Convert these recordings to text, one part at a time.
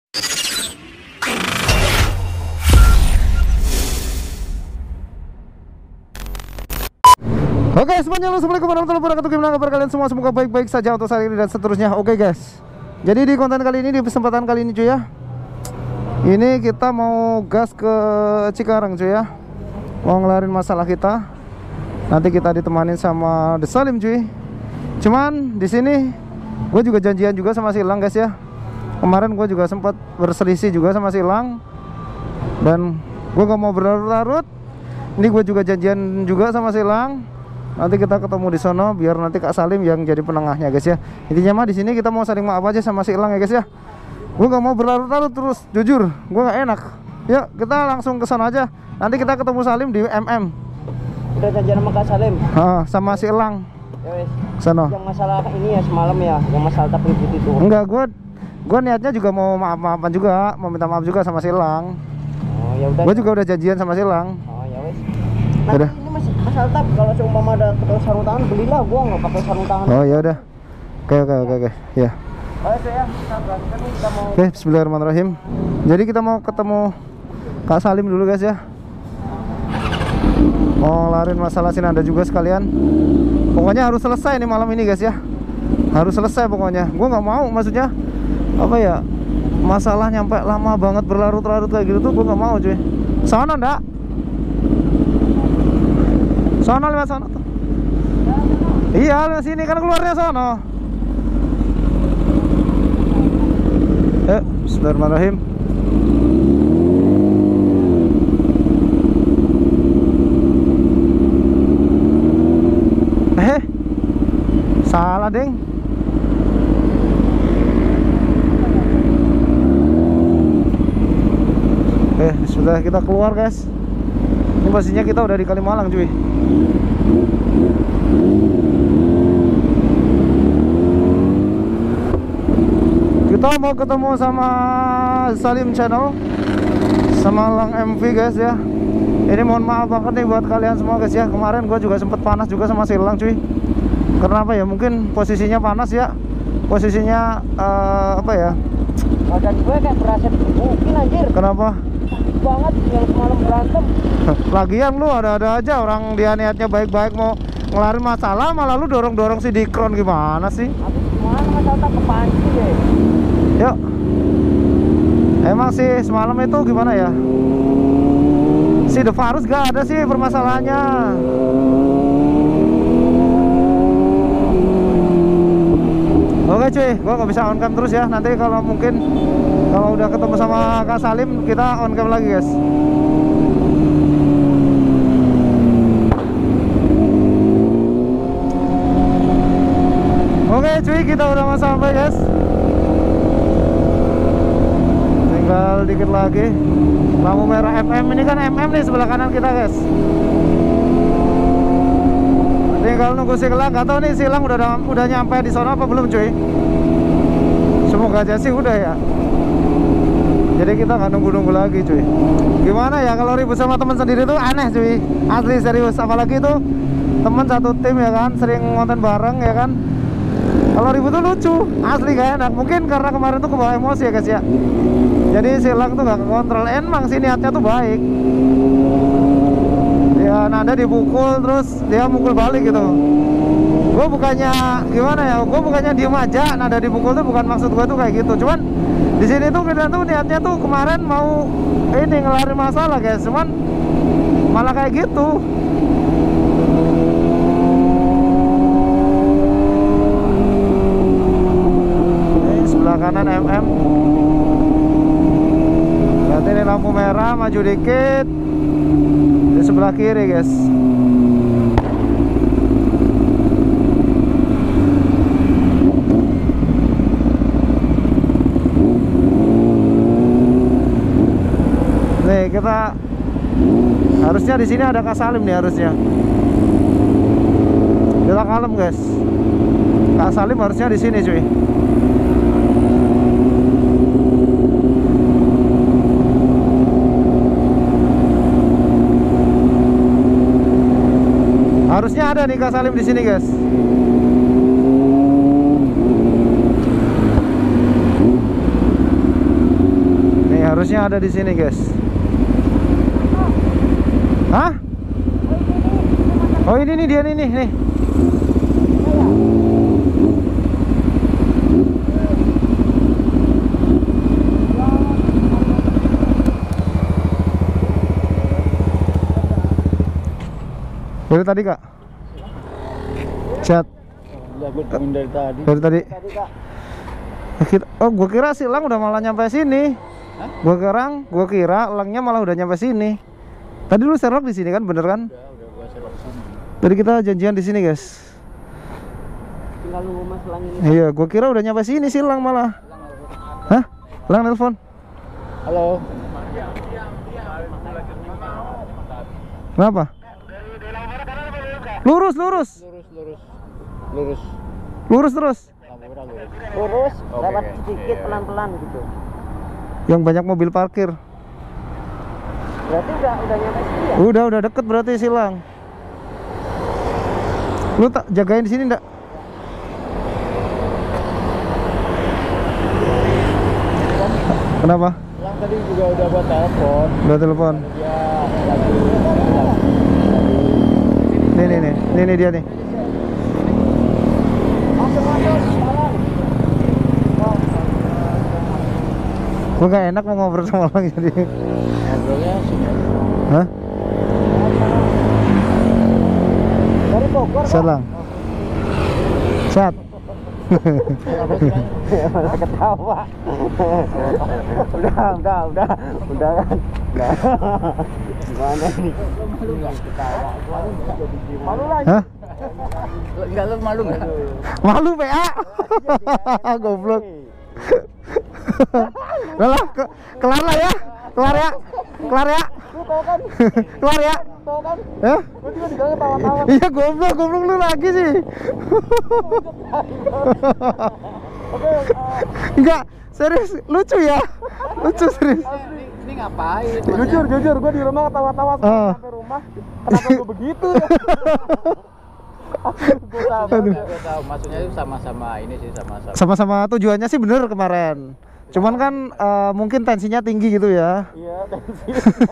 Oke semuanya, assalamualaikum warahmatullahi wabarakatuh. Gimana kabar kalian semua? Semoga baik-baik saja untuk saat ini dan seterusnya. Oke guys, jadi di konten kali ini, di kesempatan kali ini cuy ya, ini kita mau gas ke Cikarang cuy ya, mau ngelarin masalah kita. Nanti kita ditemanin sama The Salim cuy. Cuman di sini gue juga janjian juga sama si Ilang guys ya. Kemarin gue juga sempat berselisih juga sama si Ilang, dan gue gak mau berlarut-larut. Ini gue juga janjian juga sama si Ilang. Nanti kita ketemu di sono biar nanti Kak Salim yang jadi penengahnya guys ya. Intinya mah di sini kita mau saling maaf aja sama si Ilang ya guys ya. Gue gak mau berlarut-larut terus, jujur gue gak enak. Yuk kita langsung ke sana aja. Nanti kita ketemu Salim di MM. Udah janjian sama Kak Salim? Sama si Ilang. Ya wes. Sono. Yang masalah ini ya semalam ya, yang masalah tap ribut itu. Enggak, gue niatnya juga mau maaf-maafan juga, mau minta maaf juga sama si Ilang. Oh ya udah. Gue juga udah janjian sama si Ilang. Oh ya wes. Nah, Udah. ini masih masalah tap, kalau seumpama ada sarung tangan belilah, gua nggak pakai sarung tangan. Oh ya udah. Oke. Ya. Baik ya, kita mau. Oke, bismillahirrahmanirrahim. Jadi kita mau ketemu Kak Salim dulu guys ya. Mau ngelarin masalah Sinanda juga sekalian. Pokoknya harus selesai nih malam ini guys ya. Harus selesai pokoknya. Gue nggak mau, maksudnya apa ya, masalah nyampe lama banget berlarut-larut kayak gitu tuh gue nggak mau cuy. Sana ndak? Sana lewat sana tuh. Iya lewat sini kan keluarnya sana. Bismillahirrahmanirrahim. Salah deng. Sudah kita keluar guys. Ini pastinya kita udah di Kalimalang cuy. Kita mau ketemu sama Salim Channel, sama Lang MV guys ya. Ini mohon maaf banget nih buat kalian semua guys ya. Kemarin gue juga sempet panas juga sama si Lang cuy. Karena apa ya, mungkin posisinya panas ya. Posisinya apa ya, Badan gue kayak berasa digebukin anjir. Kenapa? Sakit banget yang semalam berantem. Lagian lu ada-ada aja, orang dia niatnya baik-baik mau ngelarin masalah, malah lu dorong-dorong si Dikron, gimana sih? Habis gimana masalah tak kepancing deh. Yuk. Emang sih semalam itu gimana ya? Si The Farus gak ada sih permasalahannya. Oke cuy, gua gak bisa on cam terus ya. Nanti kalau mungkin kalau udah ketemu sama Kak Salim, kita on cam lagi guys. Oke cuy, kita udah mau sampai guys. Tinggal dikit lagi. Lampu merah MM, ini kan MM nih sebelah kanan kita guys. Tinggal nunggu si Ilang, gak tau nih si Ilang udah nyampe di sana apa belum cuy. Semoga aja sih udah ya. Jadi kita nggak nunggu-nunggu lagi cuy. Gimana ya kalau ribut sama teman sendiri tuh aneh cuy. Asli serius, apalagi tuh teman satu tim ya kan, sering ngonten bareng ya kan. Kalau ribut tuh lucu, asli gak enak. Mungkin karena kemarin tuh kebawa emosi ya guys ya. Jadi si Ilang tuh gak kontrol. Emang sih niatnya tuh baik. Ya Nanda dipukul terus dia mukul balik gitu. Gue bukannya gimana ya, gue bukannya diem aja. Nanda dipukul tuh bukan maksud gue tuh kayak gitu. Cuman di sini tuh kita tuh niatnya tuh kemarin mau ini ngelarin masalah guys. Cuman malah kayak gitu. Ini sebelah kanan MM. Berarti ini lampu merah, maju dikit. Di sebelah kiri guys. Nih kita harusnya di sini ada Kak Salim nih harusnya. Kita kalem guys. Kak Salim harusnya di sini cuy. Harusnya ada nih Kak Salim di sini guys. Harusnya ada di sini, guys. Hah? Oh, ini nih dia nih. Dari tadi, Kak? Chat. Ya, gue tungguin dari tadi. Dari tadi. Kak. Oh, gua kira si Elang udah malah nyampe sini. Hah? Gua kira Elangnya malah udah nyampe sini. Tadi lu Sherlock di sini kan, bener kan? Udah gua Sherlock sini. Tadi kita janjian di sini, guys. Tinggal nunggu Mas Elang ini. Iya, gua kira udah nyampe sini si Elang malah. Hah? Elang nelpon. Halo. Kenapa? Lurus. Lurus. Lurus terus. Lurus, Oke, lewat oke. sedikit Iya. pelan-pelan gitu. Yang banyak mobil parkir. Berarti udah nyampe sini ya? Udah deket berarti si Elang. Lu tak jagain di sini ndak? Kenapa? Elang tadi juga udah buat telepon. Udah telepon. Dia lagi Nih dia nih. masuk jalan. Gue gak enak mau ngobrol sama Elang jadi. Ngobrolnya sini. Hah? Dari Bogor. Set Lang. Set. Ketawa. Udah kan. Udah. Gimana nih? Malu lagi. Hah? Enggak, lu malu enggak? Malu PA. Goblok. Lah, kelar lah ya. Kelar ya. Lu tau kan? Kelar ya. Tau kan? Hah? Lu juga diganggu tawa-tawa. Iya, goblok lu lagi sih. Oke, Enggak, serius, lucu ya. Lucu serius. ini ngapain? Jujur, gue di rumah ketawa-tawa sampai rumah. Kenapa gue begitu ya? Gue tahu, maksudnya itu sama-sama ini sih, sama-sama. Sama-sama tujuannya sih bener kemarin. Cuman kan mungkin tensinya tinggi gitu ya. Iya, tensi.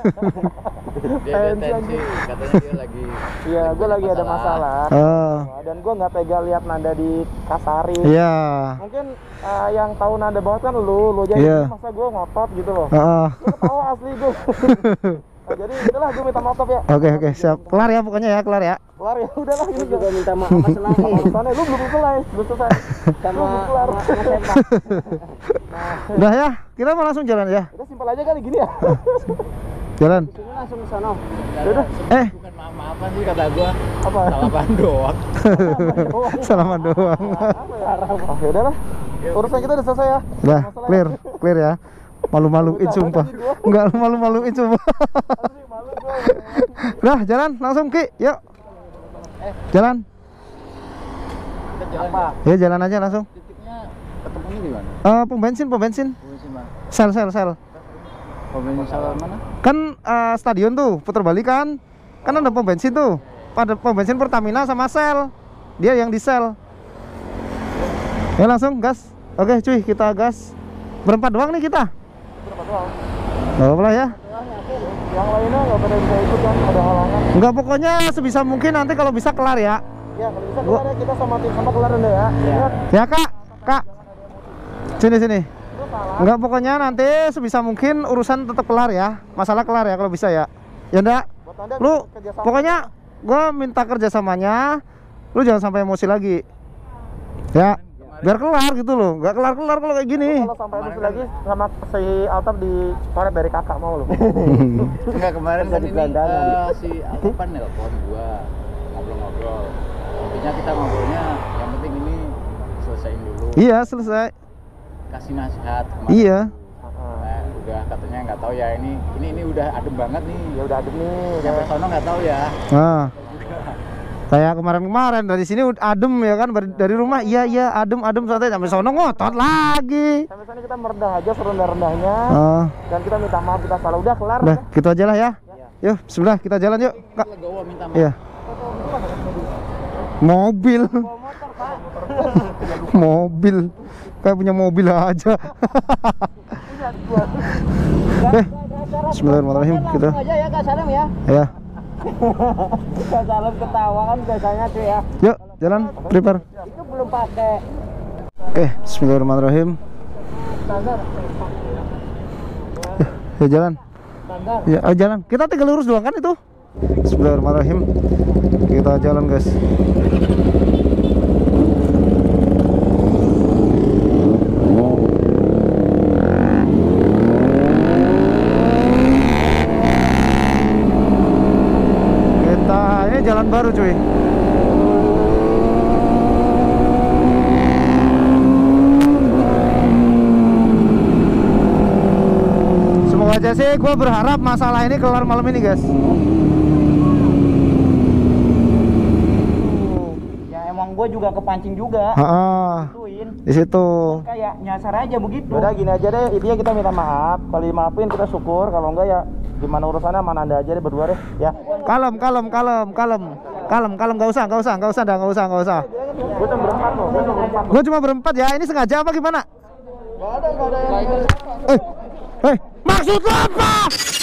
Dia tensi, katanya dia lagi. Iya, gue lagi ada masalah. Dan gue nggak tega lihat Nanda dikasarin. Iya. Mungkin yang tahu Nanda banget kan lu aja. Iya. Masa gue ngotot gitu loh. Heeh. Gue ketawa asli gue. Nah, jadi itulah gue minta maaf ya. Oke, siap. Kelar ya pokoknya ya, kelar ya. Kelar ya, udahlah ini juga minta maaf Mas Elang. Soalnya lu belum selesai. Sama Mas Empa. Udah ya, kita mau langsung jalan ya. Udah simpel aja kali gini ya. Jalan. Sini langsung ke sana. Udah. Eh, Bukan maaf-maafan sih kata gua. Apa? Salaman doang. salaman doang. Oh, ya udahlah. Urusan kita udah selesai ya. Udah, clear ya. Malu-maluin sumpah. Enggak malu-maluin sumpah. Malu gue. Udah, jalan langsung Ki. Yuk. Jalan. Kita jalan. Apa? Ya jalan aja langsung. Titiknya ketemunya di mana? Pom bensin. Bensin mana? Sel. Bensin salah mana? Kan stadion tuh putar balik kan. Kan ada pom bensin tuh. Pada pom bensin Pertamina sama Shell. Dia yang di Shell. Ya langsung gas. Oke cuy, kita gas. Berempat doang nih kita. Berapa doang? Gak apa-apa ya. Yang lainnya nggak pada bisa ikut kan, ada halangan. Enggak, pokoknya sebisa mungkin nanti kalau bisa kelar ya. Ya kalau bisa kelar ya, kita sama tim sama kelar udah ya. Ingat, Ya kak. Sini. lu salah. Enggak, pokoknya nanti sebisa mungkin urusan tetap kelar ya. Masalah kelar ya kalau bisa ya. Ya enggak. Buat Anda Lu kerjasama. pokoknya gua minta kerjasamanya. Lu jangan sampai emosi lagi. Ya. Biar kelar gitu loh. Enggak kelar kalau kayak gini. Kalau sampai emosi lagi sama si Altab di coret dari kakak mau lu. Enggak, kemarin Nggak kan di ini gelandangan. si Alpan nelpon gua. Ngobrol-ngobrol. Intinya kita ngobrolnya yang penting ini selesaiin dulu. Iya, selesai. Kasih nasihat kemarin. Iya. Nah, udah katanya nggak tahu ya ini udah adem banget nih. Ya udah adem nih. Sampai sono nggak tahu ya. Nah. Kayak kemarin dari sini adem ya kan, dari rumah iya adem santai, sampai sono ngotot lagi. Sampai sana kita merendah aja serendah-rendahnya. Dan kita minta maaf kita salah, udah kelar. Udah, gitu aja lah ya. Yuk, bismillah kita jalan yuk. Kak. Legowo minta maaf. Iya. Mobil. Motor, Pak. Mobil. Kayak punya mobil aja. Punya gua. Oke. Bismillahirrahmanirrahim. Kita. Langsung aja ya Kak Salam ya. Ya. Kak Salam ketawa kan biasanya tuh ya. Yuk, jalan. Prepare. Itu belum pakai. Oke, bismillahirrahmanirrahim. Standar. Ya jalan. Standar. Ya, ayo jalan. Kita tinggal lurus doang kan itu. Bismillahirrahmanirrahim. Kita jalan, guys. Ini jalan baru cuy. Semoga aja sih, gue berharap masalah ini kelar malam ini guys. Ya emang gue juga kepancing juga. Ituin. Di situ. Kayak nyasar aja begitu. Udah gini aja deh, intinya kita minta maaf. Kalau dimaafin kita syukur, kalau enggak ya gimana urusannya mana anda aja deh berdua deh ya. Kalem, nggak usah dah, nggak usah. Gue cuma berempat loh, Gue cuma berempat ya, ini sengaja apa gimana? Gak ada yang Maksud lo apa?